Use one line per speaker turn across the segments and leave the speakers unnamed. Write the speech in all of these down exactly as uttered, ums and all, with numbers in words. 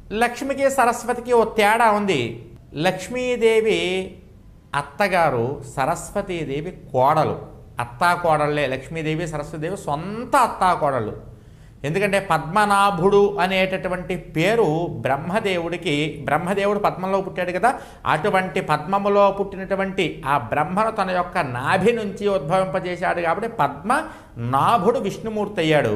లక్ష్మికి సరస్వతికి ఓ తేడా ఉంది. లక్ష్మీదేవి అత్తగారు, సరస్వతీదేవి కోడలు. అత్తా కోడళ్ళే లక్ష్మీదేవి సరస్వతీదేవి సొంత అత్తా కోడళ్ళు. ఎందుకంటే పద్మనాభుడు అనేటటువంటి పేరు బ్రహ్మదేవుడికి, బ్రహ్మదేవుడు పద్మంలో పుట్టాడు కదా, అటువంటి పద్మములో పుట్టినటువంటి ఆ బ్రహ్మను తన యొక్క నాభి నుంచి ఉద్భవింపజేశాడు కాబట్టి పద్మనాభుడు విష్ణుమూర్తి అయ్యాడు.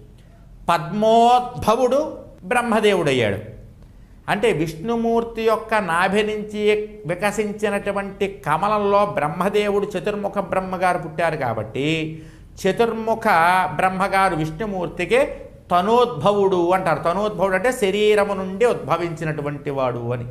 పద్మోద్భవుడు బ్రహ్మదేవుడు అయ్యాడు. అంటే విష్ణుమూర్తి యొక్క నాభి నుంచి వికసించినటువంటి కమలంలో బ్రహ్మదేవుడు చతుర్ముఖ బ్రహ్మగారు పుట్టారు కాబట్టి చతుర్ముఖ బ్రహ్మగారు విష్ణుమూర్తికి తనోద్భవుడు అంటారు. తనోద్భవుడు అంటే శరీరము నుండి ఉద్భవించినటువంటి వాడు అని.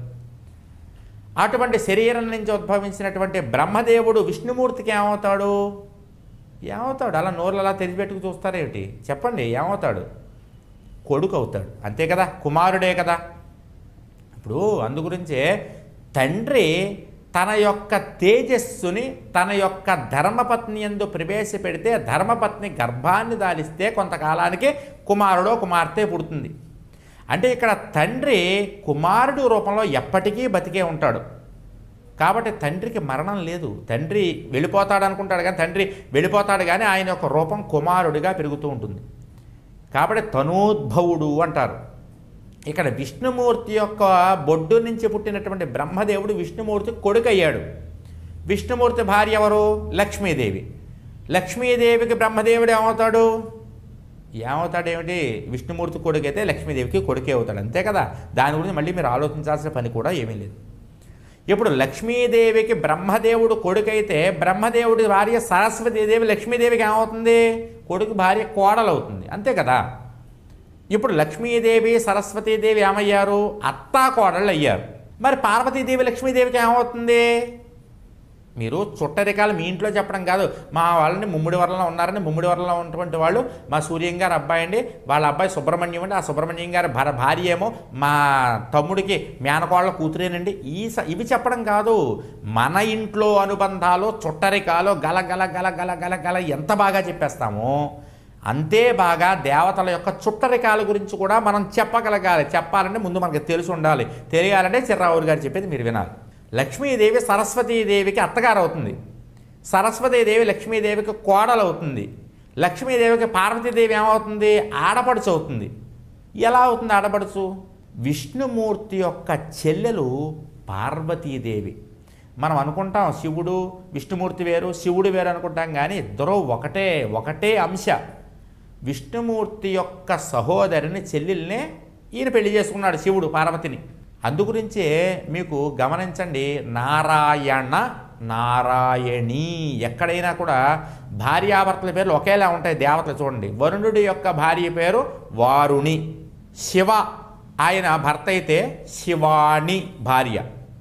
అటువంటి శరీరం నుంచి ఉద్భవించినటువంటి బ్రహ్మదేవుడు విష్ణుమూర్తికి ఏమవుతాడు? ఏమవుతాడు? అలా నోర్లు అలా తెరిచిపెట్టుకు చూస్తారేమిటి? చెప్పండి, ఏమవుతాడు? కొడుకు అవుతాడు. అంతే కదా, కుమారుడే కదా. ఇప్పుడు అందుగురించే తండ్రి తన యొక్క తేజస్సుని తన యొక్క ధర్మపత్ని యందు ప్రవేశపెడితే ధర్మపత్ని గర్భాన్ని దాలిస్తే కొంతకాలానికి కుమారుడో కుమార్తె పుడుతుంది. అంటే ఇక్కడ తండ్రి కుమారుడు రూపంలో ఎప్పటికీ బతికే ఉంటాడు. కాబట్టి తండ్రికి మరణం లేదు. తండ్రి వెళ్ళిపోతాడు అనుకుంటాడు కానీ తండ్రి వెళ్ళిపోతాడు కానీ ఆయన యొక్క రూపం కుమారుడిగా పెరుగుతూ ఉంటుంది. కాబట్టి తనోద్భవుడు అంటారు. ఇక్కడ విష్ణుమూర్తి యొక్క బొడ్డు నుంచి పుట్టినటువంటి బ్రహ్మదేవుడు విష్ణుమూర్తి కొడుకు అయ్యాడు. విష్ణుమూర్తి భార్య ఎవరు? లక్ష్మీదేవి. లక్ష్మీదేవికి బ్రహ్మదేవుడు ఏమవుతాడు? ఏమవుతాడు ఏమిటి? విష్ణుమూర్తి కొడుకు అయితే లక్ష్మీదేవికి కొడుకే అవుతాడు. అంతే కదా. దాని గురించి మళ్ళీ మీరు ఆలోచించాల్సిన పని కూడా ఏమీ లేదు. ఇప్పుడు లక్ష్మీదేవికి బ్రహ్మదేవుడు కొడుకైతే బ్రహ్మదేవుడి భార్య సరస్వతీదేవి లక్ష్మీదేవికి ఏమవుతుంది? కొడుకు భార్య కోడలు అవుతుంది. అంతే కదా. ఇప్పుడు లక్ష్మీదేవి సరస్వతీదేవి ఏమయ్యారు? అత్తా కోడళ్ళు అయ్యారు. మరి పార్వతీదేవి లక్ష్మీదేవికి ఏమవుతుంది? మీరు చుట్టరికాలు మీ ఇంట్లో చెప్పడం కాదు, మా వాళ్ళని ముమ్మిడి వరలో ఉన్నారని ముమ్మిడి వరలో ఉన్నటువంటి వాళ్ళు మా సూర్యం గారు అబ్బాయి అండి, వాళ్ళ అబ్బాయి సుబ్రహ్మణ్యం అండి, ఆ సుబ్రహ్మణ్యం గారి భర భార్య ఏమో మా తమ్ముడికి మేనకోళ్ళ కూతురేనండి. ఈ ఇవి చెప్పడం కాదు. మన ఇంట్లో అనుబంధాలు చుట్టరికాలు గల గల గల గల గల గల ఎంత బాగా చెప్పేస్తామో అంతే బాగా దేవతల యొక్క చుట్టరికాల గురించి కూడా మనం చెప్పగలగాలి. చెప్పాలంటే ముందు మనకు తెలిసి ఉండాలి. తెలియాలంటే చిర్రావురు గారు చెప్పేది మీరు వినాలి. లక్ష్మీదేవి సరస్వతీదేవికి అత్తగారు అవుతుంది. సరస్వతీదేవి లక్ష్మీదేవికి కోడలు అవుతుంది. లక్ష్మీదేవికి పార్వతీదేవి ఏమవుతుంది? ఆడపడుచు అవుతుంది. ఎలా అవుతుంది ఆడపడుచు? విష్ణుమూర్తి యొక్క చెల్లెలు పార్వతీదేవి. మనం అనుకుంటాం శివుడు విష్ణుమూర్తి వేరు, శివుడు వేరు అనుకుంటాం కానీ ఇద్దరూ ఒకటే ఒకటే అంశ. విష్ణుమూర్తి యొక్క సహోదరిని చెల్లెల్నే ఈయన పెళ్లి చేసుకున్నాడు శివుడు పార్వతిని. అందుగురించే మీకు గమనించండి, నారాయణ నారాయణి ఎక్కడైనా కూడా భార్యాభర్తల పేర్లు ఒకేలా ఉంటాయి. దేవతలు చూడండి, వరుణుడి యొక్క భార్య పేరు వారుణి, శివ ఆయన భర్త అయితే శివాణి భార్య,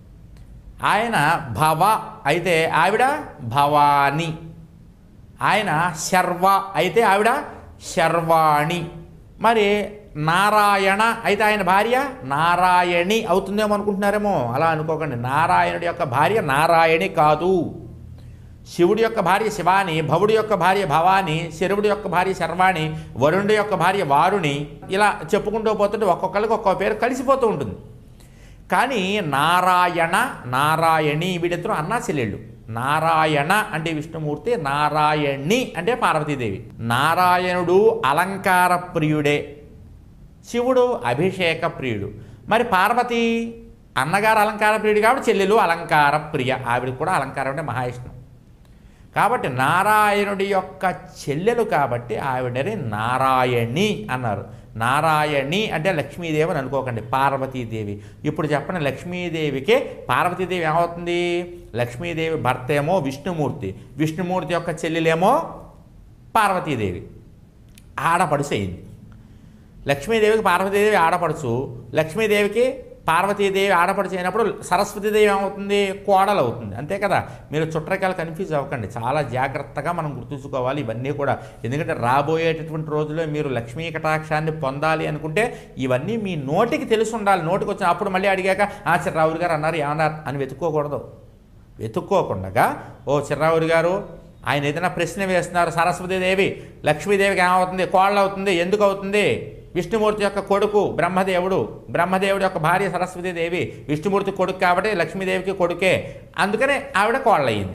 ఆయన భవ అయితే ఆవిడ భవాని, ఆయన శర్వ అయితే ఆవిడ శర్వాణి. మరి నారాయణ అయితే ఆయన భార్య నారాయణి అవుతుందేమో అనుకుంటున్నారేమో. అలా అనుకోకండి. నారాయణుడి యొక్క భార్య నారాయణి కాదు. శివుడి యొక్క భార్య శివాని, భవుడి యొక్క భార్య భవాని, శరువుడి యొక్క భార్య శర్వాణి, వరుణుడి యొక్క భార్య వారుణి. ఇలా చెప్పుకుంటూ పోతుంటే ఒక్కొక్కరికి ఒక్కొక్క పేరు కలిసిపోతూ ఉంటుంది. కానీ నారాయణ నారాయణి వీడిద్దరూ అన్నా చెల్లెళ్ళు. నారాయణ అంటే విష్ణుమూర్తి, నారాయణి అంటే పార్వతీదేవి. నారాయణుడు అలంకార ప్రియుడే, శివుడు అభిషేక ప్రియుడు. మరి పార్వతి అన్నగారు అలంకార ప్రియుడు కాబట్టి చెల్లెలు అలంకార ప్రియ, ఆవిడ కూడా అలంకారం అంటే మహా ఇష్టం. కాబట్టి నారాయణుడి యొక్క చెల్లెలు కాబట్టి ఆవిడని నారాయణి అన్నారు. నారాయణి అంటే లక్ష్మీదేవి అని అనుకోకండి, పార్వతీదేవి. ఇప్పుడు చెప్పండి, లక్ష్మీదేవికి పార్వతీదేవి ఏమవుతుంది? లక్ష్మీదేవి భర్త ఏమో విష్ణుమూర్తి, విష్ణుమూర్తి యొక్క చెల్లెలేమో పార్వతీదేవి, ఆడపడుచు అయింది. లక్ష్మీదేవికి పార్వతీదేవి ఆడపడుచు, లక్ష్మీదేవికి పార్వతీదేవి ఆడపడుచు అయినప్పుడు సరస్వతీదేవి ఏమవుతుంది? కోడలు అవుతుంది. అంతే కదా. మీరు చుట్టరికాలు కన్ఫ్యూజ్ అవ్వకండి, చాలా జాగ్రత్తగా మనం గుర్తుంచుకోవాలి ఇవన్నీ కూడా. ఎందుకంటే రాబోయేటటువంటి రోజుల్లో మీరు లక్ష్మీ కటాక్షాన్ని పొందాలి అనుకుంటే ఇవన్నీ మీ నోటికి తెలిసి ఉండాలి. నోటికి వచ్చిన అప్పుడు మళ్ళీ అడిగాక ఆ చిర్రావురు గారు అన్నారు ఏమన్నారు అని వెతుక్కోకూడదు. వెతుక్కోకుండా ఓ చిర్రావురు గారు ఆయన ఏదైనా ప్రశ్న వేస్తున్నారు, సరస్వతీదేవి లక్ష్మీదేవికి ఏమవుతుంది? కోడలు అవుతుంది. ఎందుకు అవుతుంది? విష్ణుమూర్తి యొక్క కొడుకు బ్రహ్మదేవుడు, బ్రహ్మదేవుడి యొక్క భార్య సరస్వతీదేవి, విష్ణుమూర్తి కొడుకు కాబట్టి లక్ష్మీదేవికి కొడుకే, అందుకనే ఆవిడ కోళ్ళయింది.